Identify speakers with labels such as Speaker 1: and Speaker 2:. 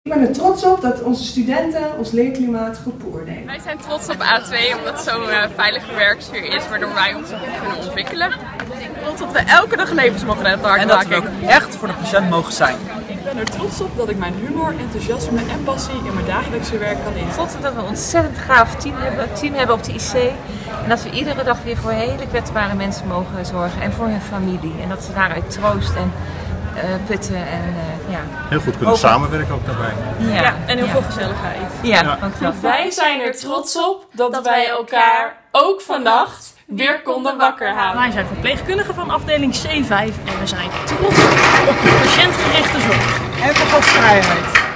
Speaker 1: Ik ben er trots op dat onze studenten ons leerklimaat goed beoordelen.
Speaker 2: Wij zijn trots op A2 omdat het zo'n veilige werksfeer is waardoor wij ons goed kunnen ontwikkelen.
Speaker 3: Trots dat we elke dag levens mogen redden op de hardmaking.
Speaker 4: En dat we ook echt voor de patiënt mogen zijn.
Speaker 3: Ik ben er trots op dat ik mijn humor, enthousiasme en passie in mijn dagelijkse werk kan inzetten.
Speaker 5: Trots op dat we een ontzettend gaaf team hebben op de IC. En dat we iedere dag weer voor hele kwetsbare mensen mogen zorgen en voor hun familie. En dat ze daaruit troost en putten en ja.
Speaker 6: Heel goed kunnen samenwerken ook daarbij.
Speaker 3: Ja, en heel veel gezelligheid.
Speaker 5: Ja, ook dat.
Speaker 7: Wij zijn er trots op dat wij elkaar ook vannacht weer konden wakker houden.
Speaker 8: Wij zijn verpleegkundigen van afdeling C5 en we zijn trots op de patiëntgerichte zorg.
Speaker 4: En voor gastvrijheid.